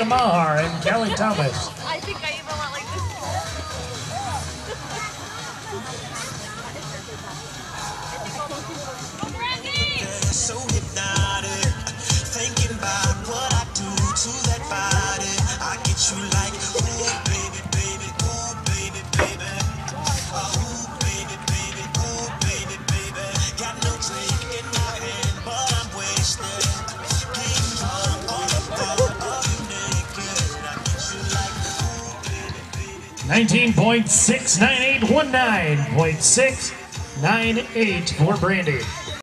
Maher and Kelly Thomas. I think I even went like this. So hypnotic, thinking about what I do to that body. I get you like, ooh baby, baby, ooh baby, baby, ooh baby, baby, ooh baby, baby. Got no drink in my hand, but I'm wasted. Getting drunk on the thought of you naked. I get you like, ooh baby, baby. 19.69819.698 for Brandy.